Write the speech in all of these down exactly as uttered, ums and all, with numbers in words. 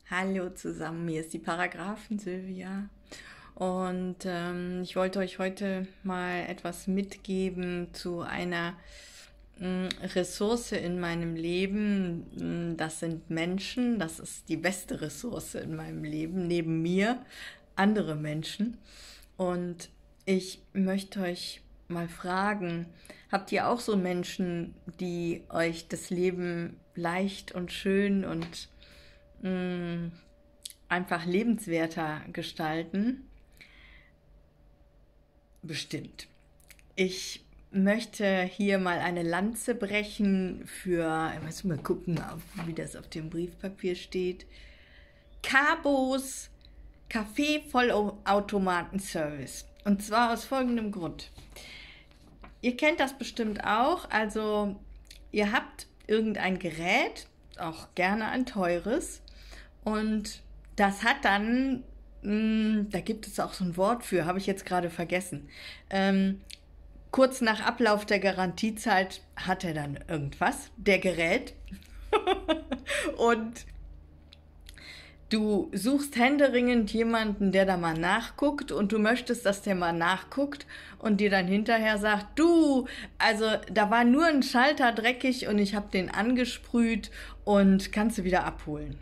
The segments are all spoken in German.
Hallo zusammen, hier ist die Paragraphen Sylvia und ähm, ich wollte euch heute mal etwas mitgeben zu einer mh, Ressource in meinem Leben. Mh, Das sind Menschen, das ist die beste Ressource in meinem Leben, neben mir andere Menschen. Und ich möchte euch mal fragen, habt ihr auch so Menschen, die euch das Leben leicht und schön und mh, einfach lebenswerter gestalten? Bestimmt. Ich möchte hier mal eine Lanze brechen für, ich muss mal gucken, wie das auf dem Briefpapier steht. Cabos Kaffee-Vollautomaten-Service. Und zwar aus folgendem Grund. Ihr kennt das bestimmt auch, also ihr habt irgendein Gerät, auch gerne ein teures, und das hat dann, mh, da gibt es auch so ein Wort für, habe ich jetzt gerade vergessen, ähm, kurz nach Ablauf der Garantiezeit hat er dann irgendwas, der Gerät, und du suchst händeringend jemanden, der da mal nachguckt, und du möchtest, dass der mal nachguckt und dir dann hinterher sagt, du, also da war nur ein Schalter dreckig und ich habe den angesprüht und kannst du wieder abholen.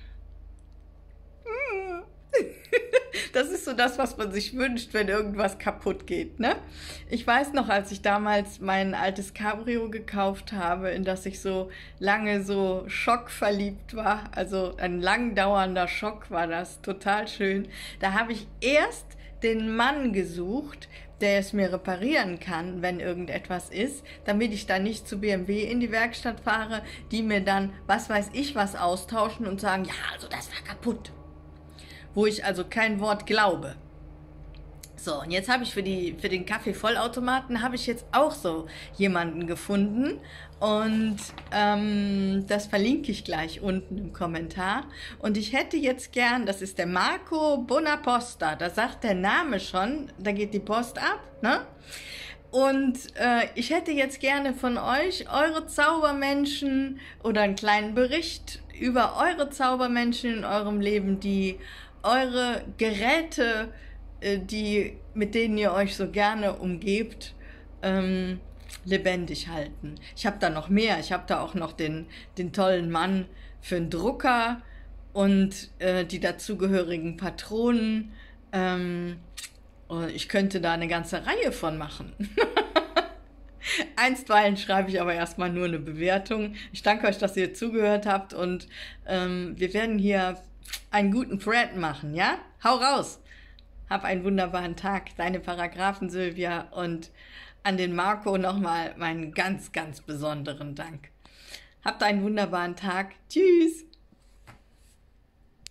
Das ist so das, was man sich wünscht, wenn irgendwas kaputt geht, ne? Ich weiß noch, als ich damals mein altes Cabrio gekauft habe, in das ich so lange so schockverliebt war, also ein lang dauernder Schock war das, total schön. Da habe ich erst den Mann gesucht, der es mir reparieren kann, wenn irgendetwas ist, damit ich dann nicht zu B M W in die Werkstatt fahre, die mir dann, was weiß ich, was austauschen und sagen, ja, also das war kaputt. Wo ich also kein Wort glaube. So, und jetzt habe ich für, die, für den Kaffee-Vollautomaten habe ich jetzt auch so jemanden gefunden, und ähm, das verlinke ich gleich unten im Kommentar. Und ich hätte jetzt gern, das ist der Marco Bonaposta, da sagt der Name schon, da geht die Post ab, ne? Und äh, ich hätte jetzt gerne von euch eure Zaubermenschen oder einen kleinen Bericht über eure Zaubermenschen in eurem Leben, die eure Geräte, äh, die, mit denen ihr euch so gerne umgebt, ähm, lebendig halten. Ich habe da noch mehr. Ich habe da auch noch den, den tollen Mann für einen Drucker und äh, die dazugehörigen Patronen. Ähm, und ich könnte da eine ganze Reihe von machen. Einstweilen schreibe ich aber erstmal nur eine Bewertung. Ich danke euch, dass ihr zugehört habt, und ähm, wir werden hier einen guten Thread machen, ja? Hau raus! Hab einen wunderbaren Tag, deine Paragraphen Sylvia, und an den Marco nochmal meinen ganz, ganz besonderen Dank. Habt einen wunderbaren Tag. Tschüss!